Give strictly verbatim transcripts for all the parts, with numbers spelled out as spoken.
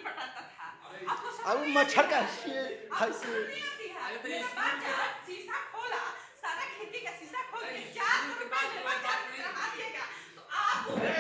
पटाता था। अब मच्छर का ऐसे शीशा खोला, सारा खिड़की का शीशा खोल के चार सौ रुपया लेवा करा दिएगा तो आप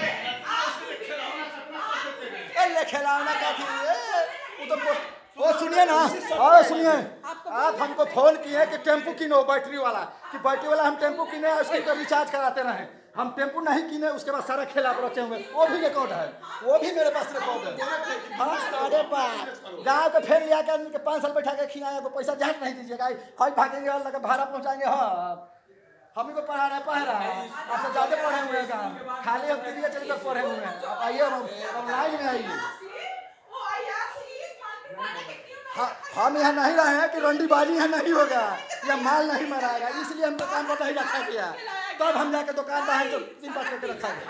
ए ले खिलौना का थी वो तो वो सुनिए ना और सुनिए आप हमको फोन किए कि टेम्पो किनो बैटरी वाला कि बैटरी वाला हम टेम्पो किने उसके ऊपर रिचार्ज कराते रहे। हम टेम्पो नहीं किने उसके बाद सारा खेल आप रखे हुए वो भी रिकॉर्ड है वो भी मेरे पास रिकॉर्ड है। हाँ अरे बाप गाँव के फेर लिया के पाँच साल बैठा के खिलाया तो पैसा जाट नहीं दीजिएगा हज भागेंगे और लगा भाड़ा पहुँचाएंगे। हाँ हम ही को पढ़ा रहे पढ़ रहा है आपसे ज़्यादा पढ़े हुए हैं काम खाली हम दिल्ली चल कर पढ़े हुए हैं। आप आइए ऑनलाइन में आइए। हम यहाँ नहीं रहे हैं कि रंडीबाजी यहाँ नहीं होगा या माल नहीं मराएगा इसलिए हम दुकान पर नहीं रखा गया तब हम जाके दुकान बाहर तो तीन पाँच करके रखा गया।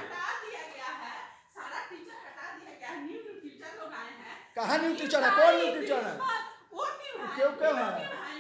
कहाँ न्यू टीचर है कौन न्यू टीचर है क्यों क्यों है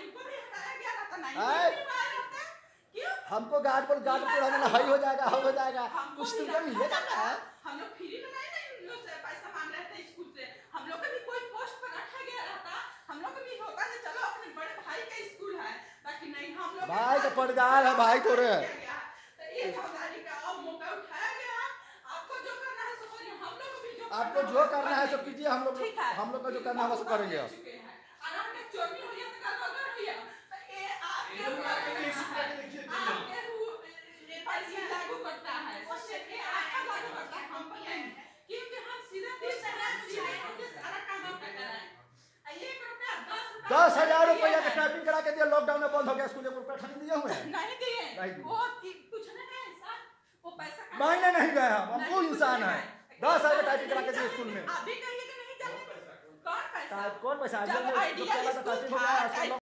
हमको गार्ड पर गार्ड पर रहना हाई हो जाएगा हाई हो जाएगा कुछ तो कम मिलेगा ना। हम लोग फ्री में नहीं इन लोग से पैसा मांग रहे थे स्कूल से हम लोग का भी कोई पोस्ट पर रखा गया रहता हम लोग भी होता है चलो अपने बड़े भाई का स्कूल है बाकी नहीं हम लोग भाई का पड़गार है भाई तोरे ये चौधारी का अब मौका उठाया गया आपको जो करना है सो करिए हम लोग भी जो आपको जो करना है सब कीजिए हम लोग हम लोग का जो करना है वो सब करेंगे। अगर हमने चोरी हो गया तो कर बंद हो गया तो ये आपके आपके लागू करता है उससे ये आपका लागू करता है हम पर नहीं क्योंकि हम सीधा तीस हजार सीधे हमके सारा काम आप कर रहे हैं एक रुपया दस दस हजार रुपया का टाइपिंग करा के दिया लॉकडाउन में बंद हो गया स्कूल में पैसा नहीं दिए हुए हैं नहीं दिए वो कुछ नहीं है इंसान वो पैसा मायने नहीं गए हम हम वो इंसान है दस हजार का टाइपिंग करा के दिए स्कूल में अभी कहिए कि नहीं चलेगा कौन पैसा कौन पैसा आइडिया